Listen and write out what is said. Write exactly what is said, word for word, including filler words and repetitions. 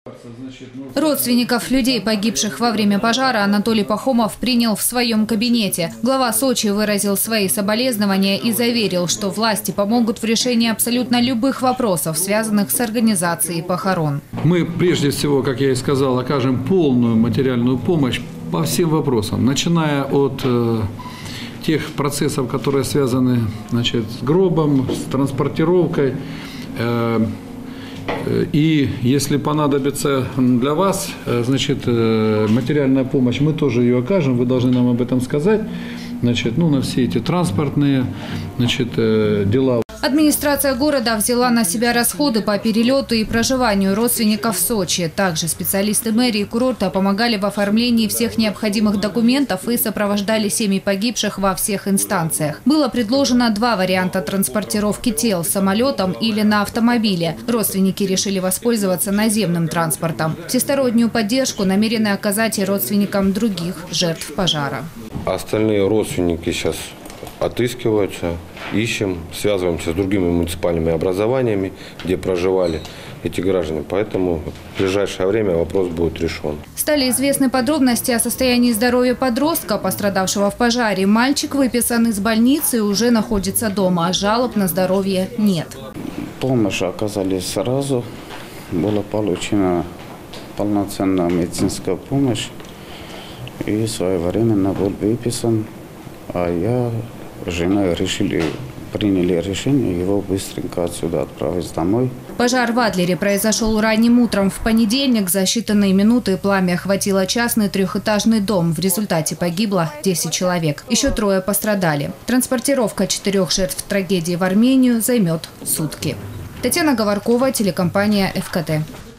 Родственников людей, погибших во время пожара, Анатолий Пахомов принял в своем кабинете. Глава Сочи выразил свои соболезнования и заверил, что власти помогут в решении абсолютно любых вопросов, связанных с организацией похорон. Мы прежде всего, как я и сказал, окажем полную материальную помощь по всем вопросам, начиная от э, тех процессов, которые связаны, значит, с гробом, с транспортировкой. Э, И если понадобится для вас, значит, материальная помощь, мы тоже ее окажем, вы должны нам об этом сказать, значит, ну, на все эти транспортные, значит, дела. Администрация города взяла на себя расходы по перелету и проживанию родственников в Сочи. Также специалисты мэрии курорта помогали в оформлении всех необходимых документов и сопровождали семьи погибших во всех инстанциях. Было предложено два варианта транспортировки тел – самолетом или на автомобиле. Родственники решили воспользоваться наземным транспортом. Всестороннюю поддержку намерены оказать и родственникам других жертв пожара. Остальные родственники сейчас отыскиваются, ищем, связываемся с другими муниципальными образованиями, где проживали эти граждане. Поэтому в ближайшее время вопрос будет решен. Стали известны подробности о состоянии здоровья подростка, пострадавшего в пожаре. Мальчик выписан из больницы и уже находится дома, а жалоб на здоровье нет. Помощь оказали сразу. Была получена полноценная медицинская помощь. И своевременно был выписан. А я с женой решили, приняли решение его быстренько отсюда отправить домой. Пожар в Адлере произошел ранним утром в понедельник. За считанные минуты пламя охватило частный трехэтажный дом. В результате погибло десять человек. Еще трое пострадали. Транспортировка четырех жертв трагедии в Армению займет сутки. Татьяна Говоркова, телекомпания ФКТ.